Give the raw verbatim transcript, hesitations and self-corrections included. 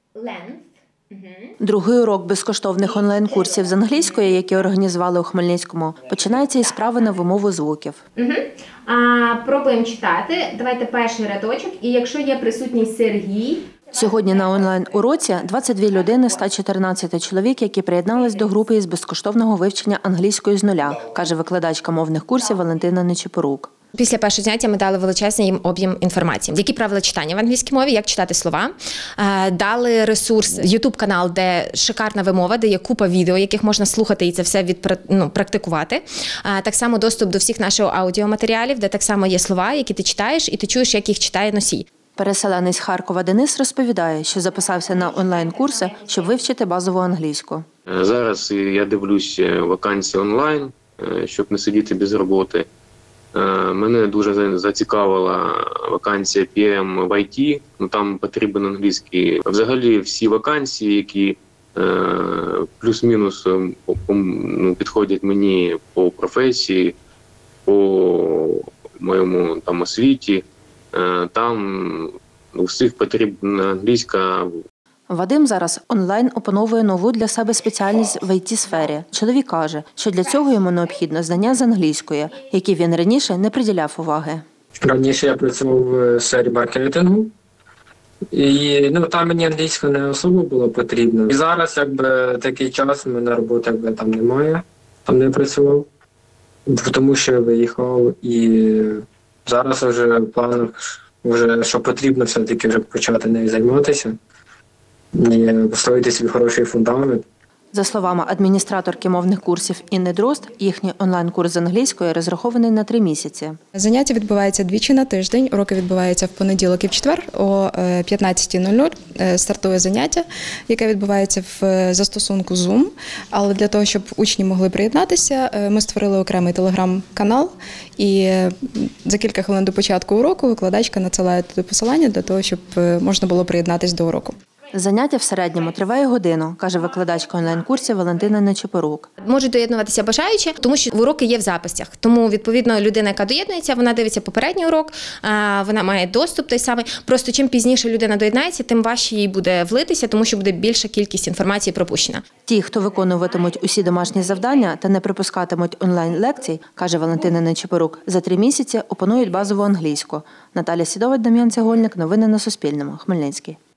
Другий урок безкоштовних онлайн-курсів з англійської, які організували у Хмельницькому, починається із справи на вимову звуків. Угу. А, пробуємо читати. Давайте перший рядочок. І якщо є присутній Сергій... Сьогодні на онлайн-уроці двадцять дві людини з ста чотирнадцяти чоловік, які приєднались до групи із безкоштовного вивчення англійської з нуля, каже викладачка мовних курсів Валентина Нечипорук. Після першого заняття ми дали величезний їм об'єм інформації. Які правила читання в англійській мові, як читати слова. Дали ресурс, ютуб-канал, де шикарна вимова, де є купа відео, яких можна слухати і це все відпра... ну, практикувати. Так само доступ до всіх наших аудіоматеріалів, де так само є слова, які ти читаєш, і ти чуєш, як їх читає носій. Переселенець Харкова Денис розповідає, що записався на онлайн-курси, щоб вивчити базову англійську. Зараз я дивлюсь вакансії онлайн, щоб не сидіти без роботи. Мене дуже зацікавила вакансія пі ем в ай ті, ну там потрібен англійський. Взагалі всі вакансії, які плюс-мінус ну, підходять мені по професії, по моєму там освіті, там у всіх потрібна англійська. Вадим зараз онлайн опановує нову для себе спеціальність в ай ті-сфері. Чоловік каже, що для цього йому необхідно знання з англійської, які він раніше не приділяв уваги. Раніше я працював в сфері маркетингу, і ну, там мені англійська не особо було потрібно. І зараз якби такий час, у мене роботи якби, там немає, там не працював, тому що я виїхав. І зараз вже в планах, вже, що потрібно все-таки вже почати нею займатися. І построїти свій хороший фундамент. За словами адміністраторки мовних курсів Інни Дрозд, їхній онлайн-курс з англійської розрахований на три місяці. Заняття відбуваються двічі на тиждень. Уроки відбуваються в понеділок і в четвер о п'ятнадцятій нуль нуль. Стартує заняття, яке відбувається в застосунку Zoom. Але для того, щоб учні могли приєднатися, ми створили окремий телеграм-канал. І за кілька хвилин до початку уроку викладачка надсилає туди посилання для того, щоб можна було приєднатися до уроку. Заняття в середньому триває годину, каже викладачка онлайн-курсів Валентина Нечипорук. Можуть доєднуватися бажаючі, тому що уроки є в записях. Тому, відповідно, людина, яка доєднується, вона дивиться попередній урок, вона має доступ той самий. Просто чим пізніше людина доєднається, тим важче їй буде влитися, тому що буде більша кількість інформації пропущена. Ті, хто виконуватимуть усі домашні завдання та не припускатимуть онлайн-лекцій, каже Валентина Нечипорук, за три місяці опанують базову англійську. Наталя Сідова, Дем'ян Цегольник. Новини на Суспільному. Хмельницький.